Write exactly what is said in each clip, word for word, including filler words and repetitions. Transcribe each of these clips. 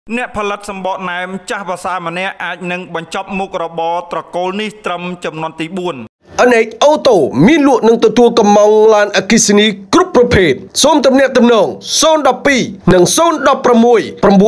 អ្នកផលិតសម្បកណែមចាស់ភាសាម្នាក់អាចនឹងបញ្ចប់មុខរបរត្រកូលនេះត្រឹមចំនួនទីបួនអនេកអូតូមានលក់នឹងទទួលកម្មងឡានអគ្គិសនីគ្រប់ប្រភេទសូមទំនាក់ទំនង ศูนย์ หนึ่ง สอง និង ศูนย์ หนึ่ง หก 9 8 8 2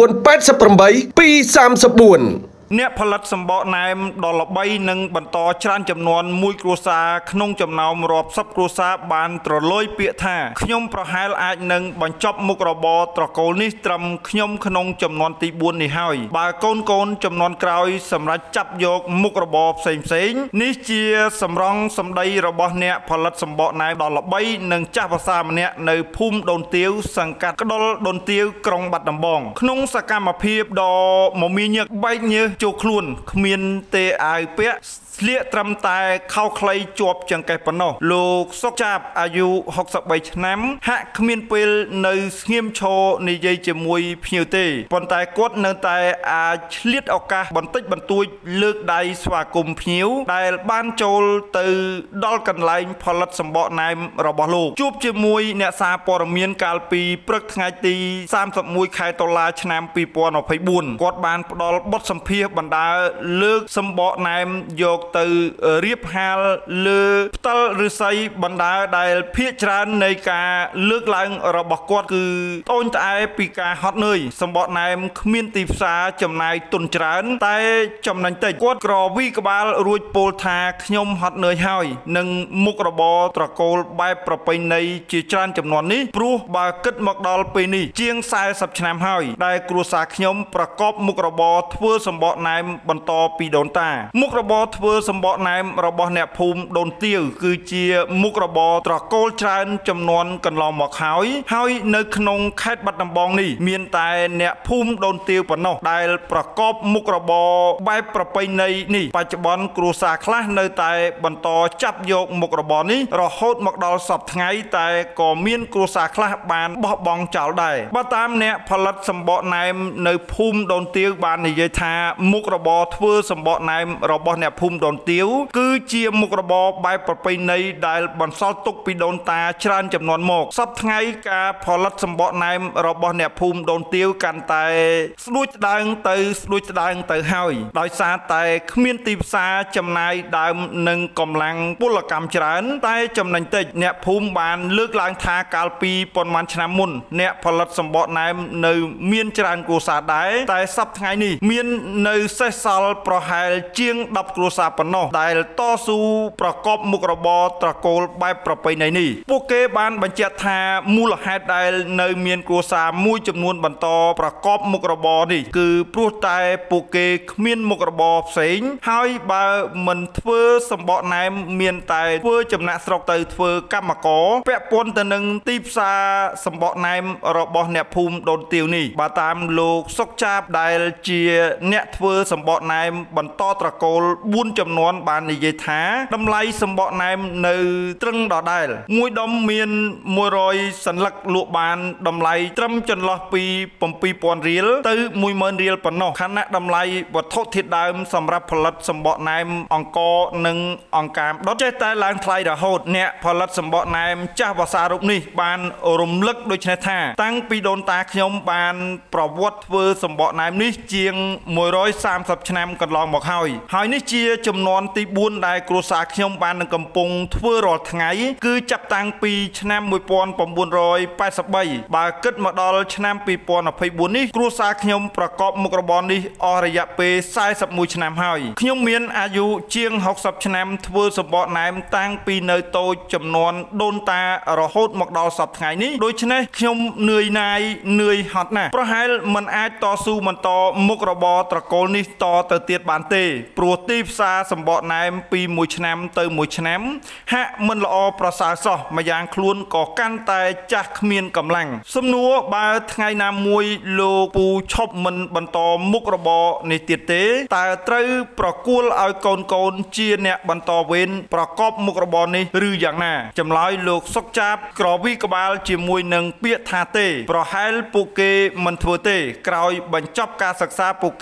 3 4 អ្នកផលិតសម្បកណែមដ៏ល្បីនឹងបន្តច្រើនចំនួនមួយគ្រួសារក្នុងចំណោមរាប់សិបគ្រួសារបានត្រឡយពាក្យថាខ្ញុំប្រហែលអាចនឹងបញ្ចប់មុខរបរត្រកូលនេះត្រឹមខ្ញុំក្នុងចំនួនទីបួននេះហើយបើកូនកូនចំនួនក្រោយសម្រាប់ចាប់យកមុខរបរផ្សេងផ្សេងនេះជាសម្រងសម្ដីរបស់អ្នកផលិតសម្បកណែមដ៏ល្បីនិងចាស់ភាសាម្នាក់នៅភូមិដូនទាវសង្កាត់ក្ដុលដូនទាវក្រុងបាត់ដំបងក្នុងសកម្មភាពដ៏មមាញឹកបែកញើសចូលខ្លួនគ្មានទេអាវពាក់ស្លៀកត្រឹមតែខោខ្លីជាប់ចង្កេះប៉ុណ្ណោះលោកសុកចាប់អាយុ ហុកសិបបី ឆ្នាំហាក់គ្មានពេលនៅស្ងៀមឈរនិយាយជាមួយភ្ញៀវទេប៉ុន្តែគាត់នៅតែអាចឆ្លៀតឱកាសបន្តិចបន្តួចលើកដៃស្វាគមន៍ភ្ញៀវដែលបានចូលទៅដល់កន្លែងផលិតសម្បកណែមរបស់លោកជួបជាមួយអ្នកសារព័ត៌មានកាលពីព្រឹកថ្ងៃទីសាមសិបមួយខែតុលាឆ្នាំពីរពាន់ម្ភៃបួនគាត់បានផ្ដល់បទសម្ភាសន៍បណ្ដាលលើកសម្បកណែមយកទៅរៀបហាលលើផ្តិលឫស្សីបណ្ដាដែលភាគច្រើននៃការលើកឡើងរបស់គាត់គឺត្អូញត្អែពីការហត់នឿយសម្បកណែមគ្មានទីផ្សារចំណាយទុនច្រើនតែចំណេញតិចគាត់ក្រវីក្បាលរួចពោលថាខ្ញុំហត់នឿយហើយនឹងមុខរបរត្រកូលបែបប្រពៃណីជាច្រើនចំនួននេះព្រោះបើគិតមកដល់ពេលនេះជាងសែសិបឆ្នាំហើយដែលគ្រួសារខ្ញុំប្រកបមុខរបរធ្វើសម្បកណែមបន្តពីដូនតាមុខរបរធ្វើសម្បកណែមរបស់អ្នកភូមិដូនទាវគឺជាមុខរបរត្រកូលច្រើនចំនួនកន្លងមកហើយហើយនៅក្នុងខេត្តបាត់ដំបងនេះមានតែអ្នកភូមិដូនទាវប៉ុណ្ណោះដែលប្រកបមុខរបរបែបប្រពៃណីនេះបច្ចុប្បន្នគ្រួសារខ្លះនៅតែបន្តចាប់យកមុខរបរនេះរហូតមកដល់សប្តាហ៍ថ្ងៃតែក៏មានគ្រួសារខ្លះបានបោះបង់ចោលដែរបើតាមអ្នកផលិតសម្បកណែមនៅភូមិដូនទាវបាននិយាយថាមុខរបរធ្វើសម្បកណែមរបស់អ្នកភូមិដូនទាវគឺជាមុខរបរបែបប្រពៃណីដែលបន្សល់ទុកពីដូនតាច្រើនចំនួនមកសប្តាហ៍ថ្ងៃការផលិតសម្បកណែមរបស់អ្នកភូមិដូនទាវកាន់តែស្ដួចស្ដើងទៅស្ដួចស្ដើងទៅហើយដោយសារតែគ្មានទីផ្សារចំណាយដើមនិងកម្លាំងពលកម្មច្រើនតែចំណេញតិចអ្នកភូមិបានលើកឡើងថាកាលពីប៉ុន្មានឆ្នាំមុនអ្នកផលិតសម្បកណែមនៅមានច្រើនគ្រួសារដែរតែសប្តាហ៍ថ្ងៃនេះមាននៅសេសសល់ប្រហែលជាងដប់គ្រួសារប៉ុណ្ណោះដែលតស៊ូប្រកបមុខរបរត្រកូលបែបប្រពៃណីនេះពួកគេបានបញ្ជាក់ថាមូលហេតុដែលនៅមានគ្រួសារមួយចំនួនបន្តប្រកបមុខរបរនេះគឺព្រោះតែពួកគេគ្មានមុខរបរផ្សេងហើយបើមិនធ្វើសម្បកណែមមានតែធ្វើចំណាក់ស្រុកទៅធ្វើកម្មករពាក់ព័ន្ធទៅនឹងទីផ្សារសម្បកណែមរបស់អ្នកភូមិដូនទាវនេះបើតាមលោកសុកចាប់ដែលជាអ្នកធ្វើសម្បកណែមបន្តត្រកូលបួនចំនួនបាននិយាយថាតម្លៃសម្បកណែមនៅត្រឹងដដែលមួយដុំមានមួយរយសន្លឹកលក់បានតម្លៃត្រឹមចន្លោះពីbảyពាន់រៀលទៅមួយម៉ឺនរៀលប៉ុណ្ណោះខណៈតម្លៃវត្ថុធាតុដើមសម្រាប់ផលិតសម្បកណែមអង្ករនិងអង្កាមដុតចេះតែឡើងថ្លៃរហូតអ្នកផលិតសម្បកណែមចាស់ភាសារូបនេះបានរំលឹកដូចនេះថាតាំងពីដូនតាខ្ញុំបានប្រវត្តិធ្វើសម្បកណែមនេះជាងមួយរយសាមសិបឆ្នាំកន្លងមកហើយហើយនេះជាចំនួនទីបួនដែលគ្រួសារខ្ញុំបាននឹងកំពុងធ្វើរាល់ថ្ងៃគឺចាប់តាំងពីឆ្នាំមួយពាន់៩រយប៉ែតសិបបីបើគិតមកដល់ឆ្នាំពីរពាន់ម្ភៃបួននេះគ្រួសារខ្ញុំប្រកបមុខរបរនេះអស់រយៈពេលសែសិបមួយឆ្នាំហើយខ្ញុំមានអាយុជាងហុកសិបឆ្នាំធ្វើសម្បកណែមតាំងពីនៅតូចចំនួនដូនតារហូតមកដល់សប្តាហ៍ថ្ងៃនេះដូច្នេះខ្ញុំនឿយណាយនឿយហត់ណាស់ប្រហែលមិនអាចតស៊ូបន្តមុខរបរត្រកូលនេះតទៅទៀតបានទេព្រោះទីផ្សារសម្បកណែមពីមួយឆ្នាំទៅមួយឆ្នាំហាក់មិនល្អប្រសើរសោះម្យ៉ាងខ្លួនក៏កាន់តែចាស់គ្មានកម្លាំងសំណួរបើថ្ងៃណាមួយលោកពូឈប់មិនបន្តមុខរបរនេះទៀតទេតើត្រូវប្រគល់ឲ្យកូនកូនជាអ្នកបន្តវេនប្រកបមុខរបរនេះឬយ៉ាងណាចម្លើយលោកសុកចាប់ក្រវីក្បាលជាមួយនឹងពាក្យថាទេប្រហែលពួកគេមិនធ្វើទេក្រោយបញ្ចប់ការសិក្សាពួកគេនឹង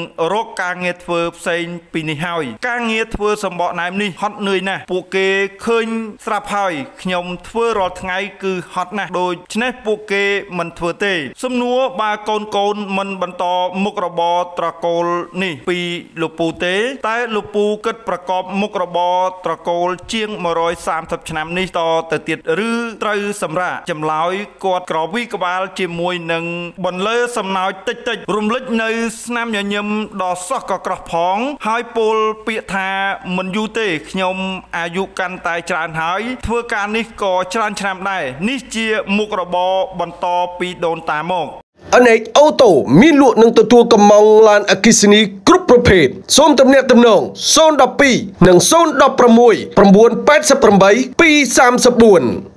រកការងារធ្វើផ្សេងពីនេះហើយការងារធ្វើសម្បកណែមនេះហត់នឿយណាស់ពួកគេឃើញស្រាប់ហើយខ្ញុំធ្វើរាល់ថ្ងៃគឺហត់ណាស់ដូច្នេះពួកគេមិនធ្វើទេសំណួរបើកូនកូនមិនបន្តមុខរបរត្រកូលនេះពីលោកពូទេតែលោកពូគិតប្រកបមុខរបរត្រកូលជាងmột trăm ba mươiឆ្នាំនេះតទៅទៀតឬត្រូវសម្រាប់ចម្លើយគាត់ក្រវីក្បាលជាមួយនឹងបន្លឺសំណោចតិចតិចរំលឹកនៅស្នាមញញឹមដ៏សោះក៏ក្រោះផងហើយពោលពាក្យថាមិនយូរទេខ្ញុំអាយុកាន់តែច្រើនហើយធ្វើការនេះក៏ច្រើនឆ្នាំដែរនេះជាមុខរបរបន្តពីដូនតាមកអនេកអូតូមានលក់នឹងទទួលកម្មង់ឡានអគ្គិសនីគ្រប់ប្រភេទសូមទំនាក់ទំនងศูนย์ หนึ่ง สอง និងศูนย์ หนึ่ง หก 9 8 8 2 3 4